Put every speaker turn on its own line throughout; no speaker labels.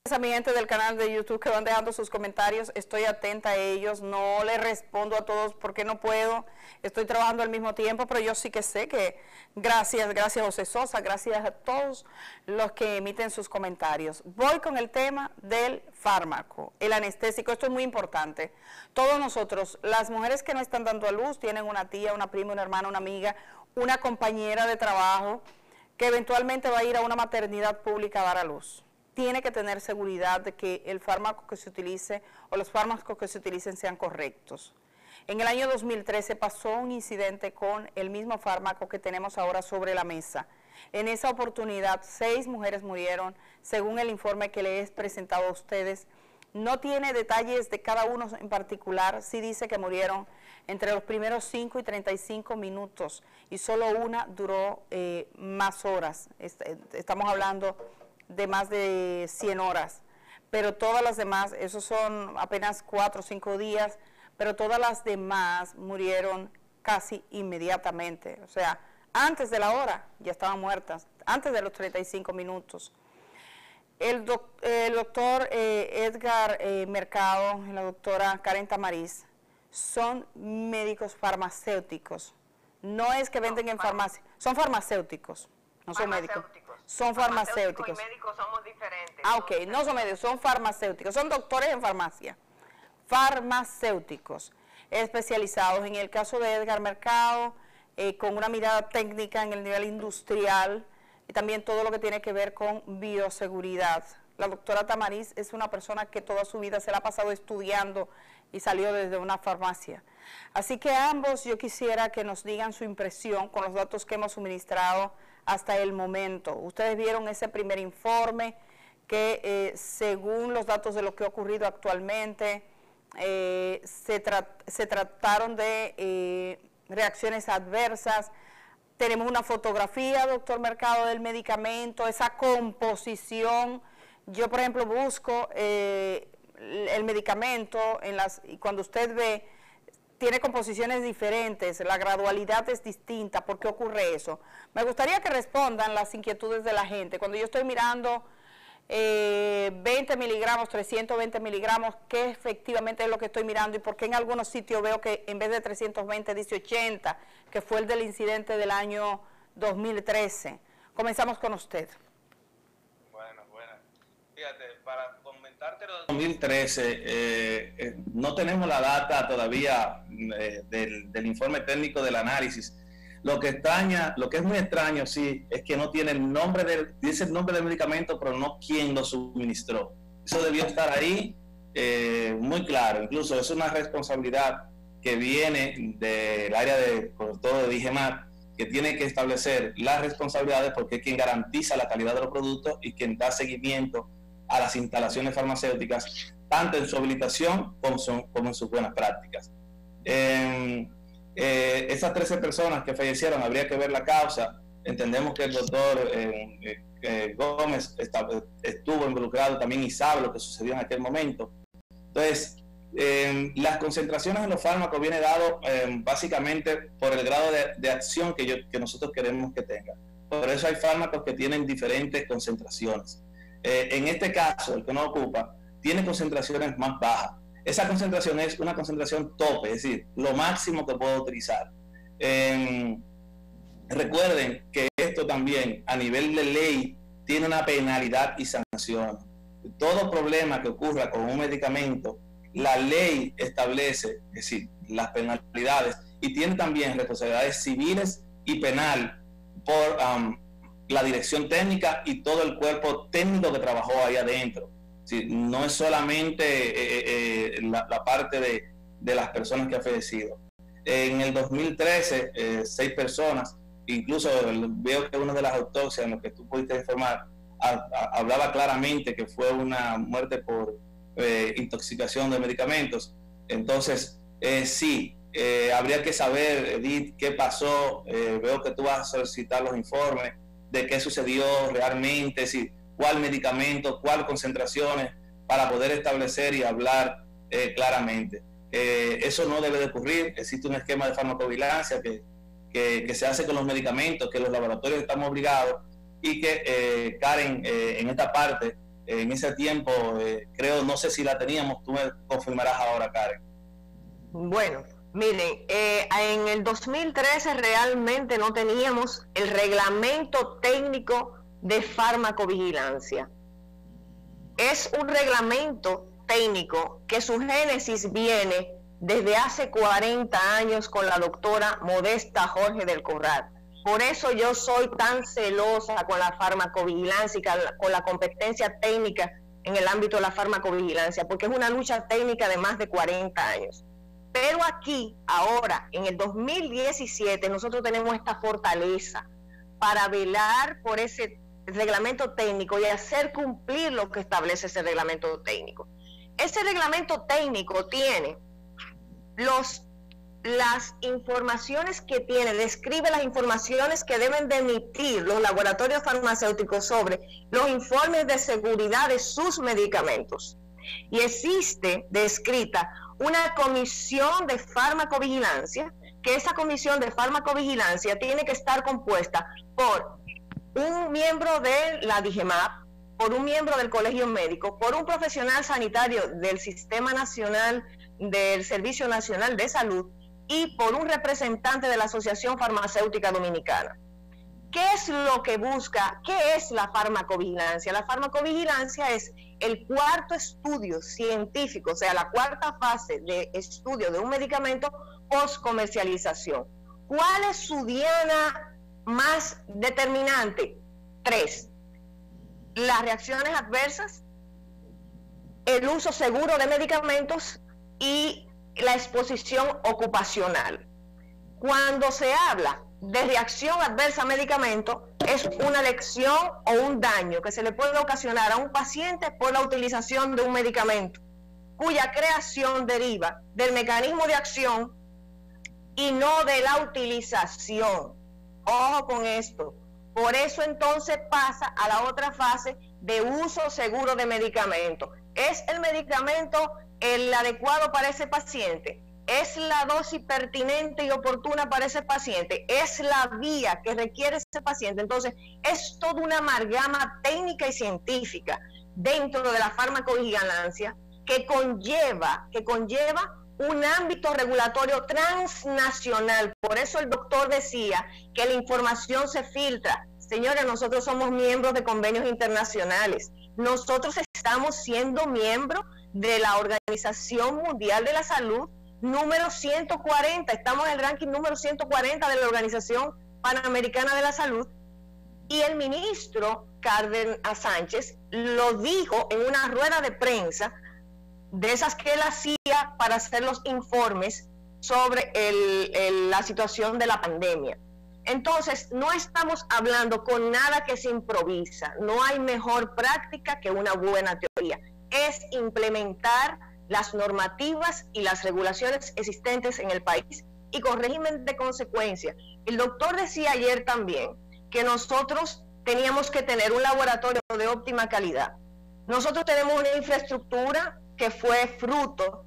A mi gente del canal de YouTube que van dejando sus comentarios, estoy atenta a ellos, no les respondo a todos porque no puedo, estoy trabajando al mismo tiempo, pero yo sí que sé que gracias José Sosa, gracias a todos los que emiten sus comentarios. Voy con el tema del fármaco, el anestésico, esto es muy importante. Todos nosotros, las mujeres que no están dando a luz, tienen una tía, una prima, una hermana, una amiga, una compañera de trabajo que eventualmente va a ir a una maternidad pública a dar a luz. Tiene que tener seguridad de que el fármaco que se utilice o los fármacos que se utilicen sean correctos. En el año 2013 pasó un incidente con el mismo fármaco que tenemos ahora sobre la mesa. En esa oportunidad 6 mujeres murieron, según el informe que les he presentado a ustedes. No tiene detalles de cada uno en particular, sí dice que murieron entre los primeros 5 y 35 minutos y solo una duró más horas. Estamos hablando de más de 100 horas, pero todas las demás, esos son apenas 4 o 5 días, pero todas las demás murieron casi inmediatamente, o sea, antes de la hora ya estaban muertas, antes de los 35 minutos. El doctor Edgar Mercado y la doctora Karen Tamariz son médicos farmacéuticos, no es que venden en farmacia, son farmacéuticos, no son médicos. Son farmacéuticos.
Y médicos somos diferentes.
Ah, ok, no son médicos, son farmacéuticos, son doctores en farmacia. Farmacéuticos especializados. En el caso de Edgar Mercado, con una mirada técnica en el nivel industrial y también todo lo que tiene que ver con bioseguridad. La doctora Tamariz es una persona que toda su vida se la ha pasado estudiando y salió desde una farmacia. Así que ambos yo quisiera que nos digan su impresión con los datos que hemos suministrado hasta el momento. Ustedes vieron ese primer informe que según los datos de lo que ha ocurrido actualmente, se trataron de reacciones adversas. Tenemos una fotografía, doctor Mercado, del medicamento, esa composición. Yo, por ejemplo, busco el medicamento y cuando usted ve, tiene composiciones diferentes, la gradualidad es distinta. ¿Por qué ocurre eso? Me gustaría que respondan las inquietudes de la gente. Cuando yo estoy mirando 20 miligramos, 320 miligramos, ¿qué efectivamente es lo que estoy mirando? Y por qué en algunos sitios veo que en vez de 320 dice 80, que fue el del incidente del año 2013. Comenzamos con usted.
Bueno. Fíjate, para comentarte lo de 2013, no tenemos la data todavía del informe técnico del análisis. Lo que es muy extraño, sí, es que no tiene dice el nombre del medicamento, pero no quién lo suministró. Eso debió estar ahí muy claro. Incluso es una responsabilidad que viene del área de DIGEMAT, que tiene que establecer las responsabilidades porque es quien garantiza la calidad de los productos y quien da seguimiento a las instalaciones farmacéuticas, tanto en su habilitación como en sus buenas prácticas. Esas 13 personas que fallecieron, habría que ver la causa. Entendemos que el doctor Gómez estuvo involucrado también y sabe lo que sucedió en aquel momento. Entonces, las concentraciones en los fármacos viene dado básicamente por el grado de acción que nosotros queremos que tenga. Por eso hay fármacos que tienen diferentes concentraciones. En este caso, el que nos ocupa, tiene concentraciones más bajas. Esa concentración es una concentración tope, es decir, lo máximo que puedo utilizar. Recuerden que esto también, a nivel de ley, tiene una penalidad y sanción. Todo problema que ocurra con un medicamento, la ley establece, es decir, las penalidades, y tiene también responsabilidades civiles y penal por la dirección técnica y todo el cuerpo técnico que trabajó ahí adentro. Sí, no es solamente la parte de las personas que han fallecido. En el 2013, 6 personas, incluso veo que una de las autopsias en lo que tú pudiste informar, hablaba claramente que fue una muerte por intoxicación de medicamentos. Entonces, sí, habría que saber, Edith, qué pasó. Veo que tú vas a solicitar los informes de qué sucedió realmente, si cuál medicamento, cuál concentraciones, para poder establecer y hablar claramente. Eso no debe de ocurrir. Existe un esquema de farmacovigilancia que se hace con los medicamentos, que los laboratorios estamos obligados, y que Karen en esta parte En ese tiempo, creo, no sé si la teníamos, tú me confirmarás ahora, Karen.
Bueno, miren, en el 2013 realmente no teníamos el reglamento técnico de farmacovigilancia. Es un reglamento técnico que su génesis viene desde hace 40 años con la doctora Modesta Jorge del Corral. Por eso yo soy tan celosa con la farmacovigilancia y con la competencia técnica en el ámbito de la farmacovigilancia, porque es una lucha técnica de más de 40 años. Pero aquí, ahora, en el 2017, nosotros tenemos esta fortaleza para velar por ese reglamento técnico y hacer cumplir lo que establece ese reglamento técnico. Ese reglamento técnico tiene las informaciones que tiene, describe las informaciones que deben de emitir los laboratorios farmacéuticos sobre los informes de seguridad de sus medicamentos. Y existe descrita una comisión de farmacovigilancia, que esa comisión de farmacovigilancia tiene que estar compuesta por un miembro de la DIGEMAP, por un miembro del Colegio Médico, por un profesional sanitario del Sistema Nacional del Servicio Nacional de Salud y por un representante de la Asociación Farmacéutica Dominicana. ¿Qué es lo que busca? ¿Qué es la farmacovigilancia? La farmacovigilancia es el cuarto estudio científico, o sea, la cuarta fase de estudio de un medicamento post comercialización. ¿Cuál es su diana más determinante? 3. Las reacciones adversas, el uso seguro de medicamentos y la exposición ocupacional. Cuando se habla de reacción adversa a medicamento, es una lesión o un daño que se le puede ocasionar a un paciente por la utilización de un medicamento, cuya creación deriva del mecanismo de acción y no de la utilización. Ojo con esto. Por eso entonces pasa a la otra fase de uso seguro de medicamento. ¿Es el medicamento el adecuado para ese paciente? ¿Es la dosis pertinente y oportuna para ese paciente? ¿Es la vía que requiere ese paciente? Entonces, es toda una amalgama técnica y científica dentro de la farmacovigilancia que conlleva un ámbito regulatorio transnacional. Por eso el doctor decía que la información se filtra. Señores, nosotros somos miembros de convenios internacionales. Nosotros estamos siendo miembros de la Organización Mundial de la Salud número 140. Estamos en el ranking número 140 de la Organización Panamericana de la Salud. Y el ministro Cárdenas Sánchez lo dijo en una rueda de prensa de esas que él hacía para hacer los informes sobre la situación de la pandemia. Entonces, no estamos hablando con nada que se improvisa. No hay mejor práctica que una buena teoría. Es implementar las normativas y las regulaciones existentes en el país y con régimen de consecuencia. El doctor decía ayer también que nosotros teníamos que tener un laboratorio de óptima calidad. Nosotros tenemos una infraestructura que fue fruto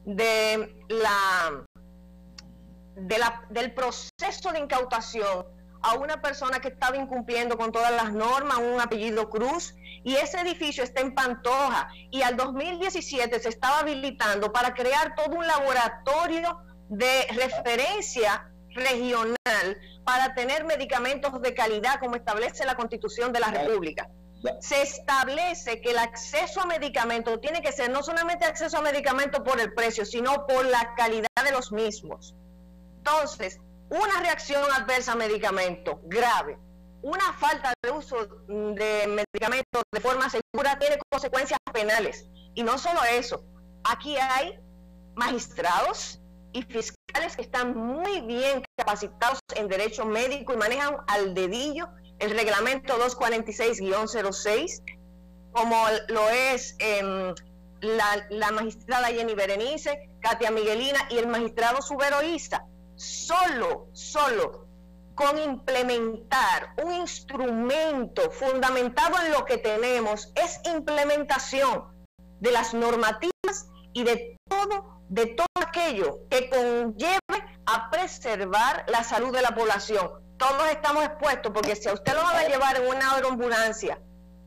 del proceso de incautación a una persona que estaba incumpliendo con todas las normas, un apellido Cruz, y ese edificio está en Pantoja, y al 2017 se estaba habilitando para crear todo un laboratorio de referencia regional para tener medicamentos de calidad como establece la Constitución de la República. Se establece que el acceso a medicamentos tiene que ser no solamente acceso a medicamentos por el precio, sino por la calidad de los mismos. Entonces, una reacción adversa a medicamentos grave, una falta de uso de medicamentos de forma segura tiene consecuencias penales. Y no solo eso, aquí hay magistrados y fiscales que están muy bien capacitados en derecho médico y manejan al dedillo el reglamento 246-06, como lo es la magistrada Jenny Berenice, Katia Miguelina y el magistrado Subero Isa. Solo con implementar un instrumento fundamentado en lo que tenemos, es implementación de las normativas y de todo aquello que conlleve a preservar la salud de la población. Todos estamos expuestos, porque si a usted lo van a llevar en una aeroambulancia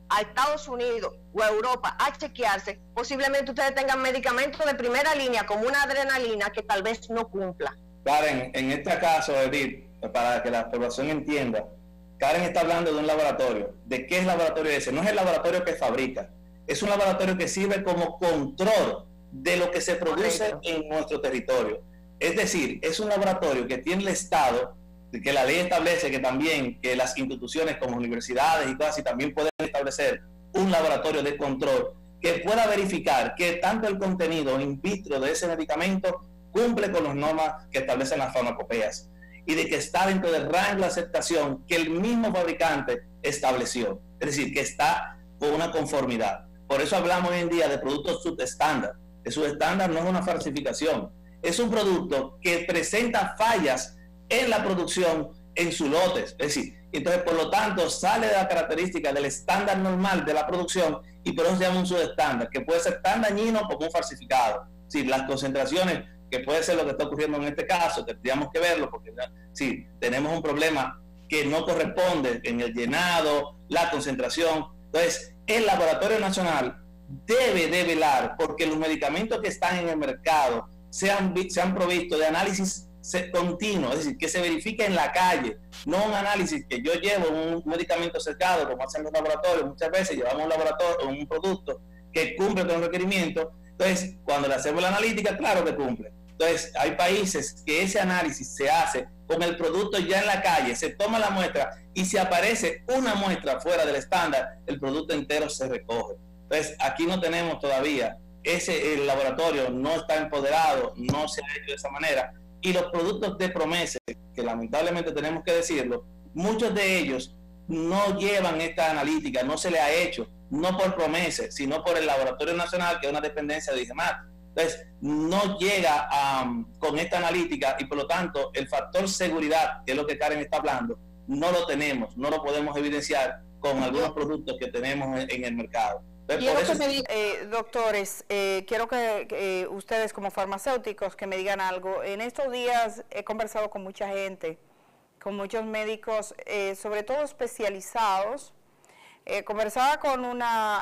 a Estados Unidos o a Europa a chequearse, posiblemente ustedes tengan medicamentos de primera línea como una adrenalina que tal vez no cumpla.
Karen, en este caso, Edith, para que la población entienda, Karen está hablando de un laboratorio. ¿De qué es laboratorio ese? No es el laboratorio que fabrica, es un laboratorio que sirve como control de lo que se produce en nuestro territorio. Es decir, es un laboratorio que tiene el Estado, que la ley establece que también que las instituciones como universidades y cosas así también pueden establecer un laboratorio de control que pueda verificar que tanto el contenido in vitro de ese medicamento cumple con las normas que establecen las farmacopeas y de que está dentro del rango de aceptación que el mismo fabricante estableció. Es decir, que está con una conformidad. Por eso hablamos hoy en día de productos subestándar. El subestándar no es una falsificación, es un producto que presenta fallas en la producción, en sus lotes. Es decir, entonces por lo tanto sale de la característica del estándar normal de la producción y por eso se llama un subestándar, que puede ser tan dañino como un falsificado. Si las concentraciones, que puede ser lo que está ocurriendo en este caso, que tendríamos que verlo, porque si tenemos un problema que no corresponde en el llenado, la concentración, entonces el Laboratorio Nacional debe de velar porque los medicamentos que están en el mercado sean provistos de análisis continuo, es decir, que se verifique en la calle, no un análisis que yo llevo un medicamento cercado, como hacen los laboratorios, muchas veces llevamos un laboratorio, un producto que cumple con los requerimientos, entonces cuando le hacemos la analítica, claro que cumple. Entonces hay países que ese análisis se hace con el producto ya en la calle, se toma la muestra y si aparece una muestra fuera del estándar, el producto entero se recoge. Entonces aquí no tenemos todavía, el laboratorio no está empoderado, no se ha hecho de esa manera. Y los productos de promesa, que lamentablemente tenemos que decirlo, muchos de ellos no llevan esta analítica, no se le ha hecho, no por promesa, sino por el Laboratorio Nacional, que es una dependencia de IGEMAT. Entonces, no llega con esta analítica y por lo tanto el factor seguridad, que es lo que Karen está hablando, no lo tenemos, no lo podemos evidenciar con algunos productos que tenemos en el mercado.
Doctores, quiero que ustedes como farmacéuticos que me digan algo. En estos días he conversado con mucha gente, con muchos médicos, sobre todo especializados. Conversaba con una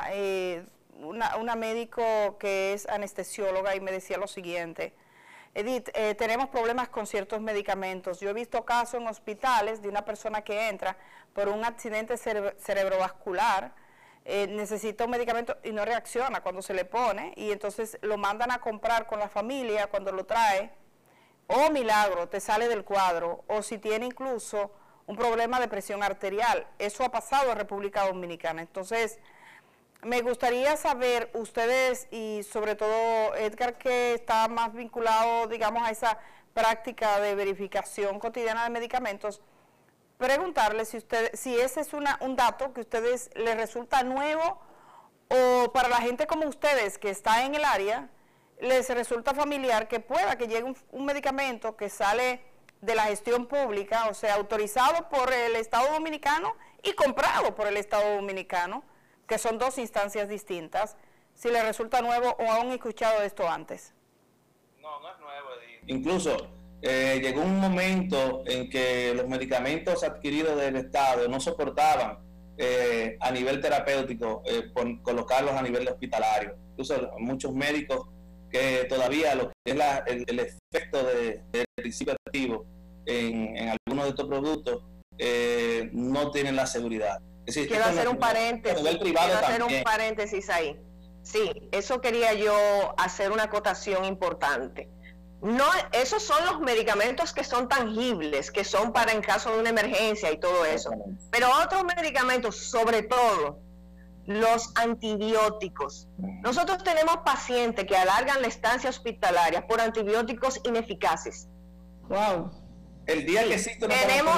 médico que es anestesióloga y me decía lo siguiente: Edith, tenemos problemas con ciertos medicamentos. Yo he visto casos en hospitales de una persona que entra por un accidente cerebrovascular, necesita un medicamento y no reacciona cuando se le pone, y entonces lo mandan a comprar con la familia cuando lo trae, o milagro, te sale del cuadro, o si tiene incluso un problema de presión arterial. Eso ha pasado en República Dominicana. Entonces, me gustaría saber, ustedes y sobre todo Edgar, que está más vinculado, digamos, a esa práctica de verificación cotidiana de medicamentos, preguntarle si ese es un dato que a ustedes les resulta nuevo o para la gente como ustedes que está en el área les resulta familiar que pueda que llegue un medicamento que sale de la gestión pública, o sea, autorizado por el Estado Dominicano y comprado por el Estado Dominicano, que son dos instancias distintas, si les resulta nuevo o han escuchado esto antes.
No, no es nuevo, Edith. Incluso llegó un momento en que los medicamentos adquiridos del Estado no soportaban a nivel terapéutico colocarlos a nivel hospitalario. Incluso muchos médicos que todavía lo que es el efecto del principio activo en algunos de estos productos no tienen la seguridad. Es decir,
quiero hacer un paréntesis ahí. Sí, eso quería yo hacer una acotación importante. No, esos son los medicamentos que son tangibles, que son para en caso de una emergencia y todo eso. Pero otros medicamentos, sobre todo los antibióticos. Nosotros tenemos pacientes que alargan la estancia hospitalaria por antibióticos ineficaces.
Wow. El día que existe una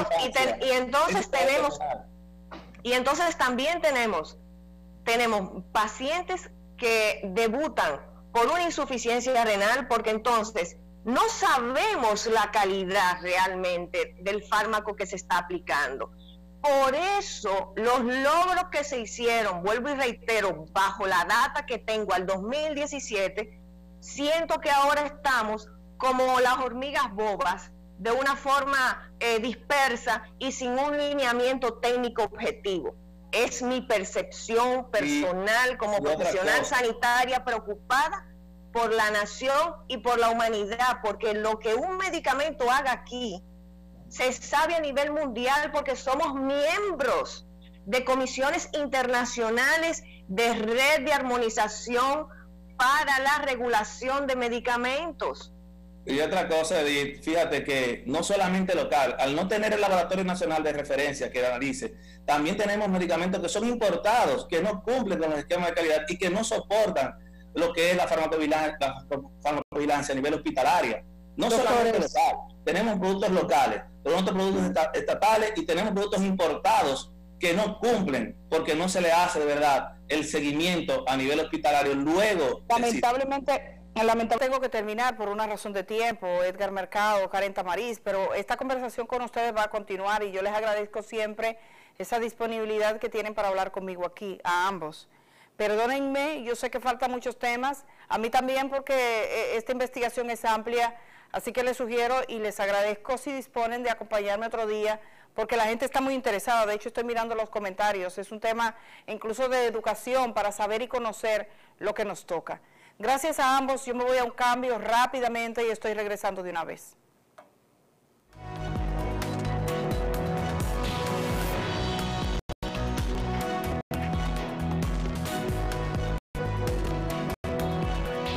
y entonces también tenemos pacientes que debutan por una insuficiencia renal, porque entonces no sabemos la calidad realmente del fármaco que se está aplicando. Por eso los logros que se hicieron, vuelvo y reitero, bajo la data que tengo al 2017, siento que ahora estamos como las hormigas bobas, de una forma dispersa y sin un lineamiento técnico objetivo. Es mi percepción personal como profesional sanitaria preocupada por la nación y por la humanidad, porque lo que un medicamento haga aquí se sabe a nivel mundial, porque somos miembros de comisiones internacionales de red de armonización para la regulación de medicamentos.
Y otra cosa, Edith, fíjate que no solamente local, al no tener el Laboratorio Nacional de Referencia que analice, también tenemos medicamentos que son importados, que no cumplen con los esquemas de calidad y que no soportan lo que es la farmacovigilancia a nivel hospitalario. No solamente local, tenemos productos locales, tenemos productos estatales y tenemos productos importados que no cumplen porque no se le hace de verdad el seguimiento a nivel hospitalario. Luego,
lamentablemente tengo que terminar por una razón de tiempo, Edgar Mercado, Karen Tamariz, pero esta conversación con ustedes va a continuar y yo les agradezco siempre esa disponibilidad que tienen para hablar conmigo aquí, a ambos. Perdónenme, yo sé que faltan muchos temas, a mí también, porque esta investigación es amplia, así que les sugiero y les agradezco si disponen de acompañarme otro día, porque la gente está muy interesada. De hecho, estoy mirando los comentarios, es un tema incluso de educación para saber y conocer lo que nos toca. Gracias a ambos, yo me voy a un cambio rápidamente y estoy regresando de una vez.